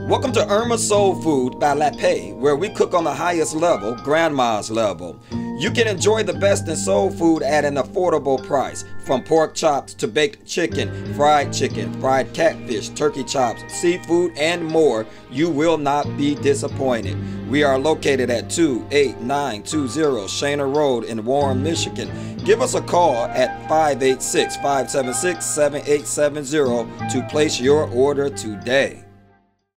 Welcome to Erma Soul Food by La Paix, where we cook on the highest level, grandma's level. You can enjoy the best in soul food at an affordable price. From pork chops to baked chicken, fried catfish, turkey chops, seafood, and more, you will not be disappointed. We are located at 28920 Shana Road in Warren, Michigan. Give us a call at 586-576-7870 to place your order today.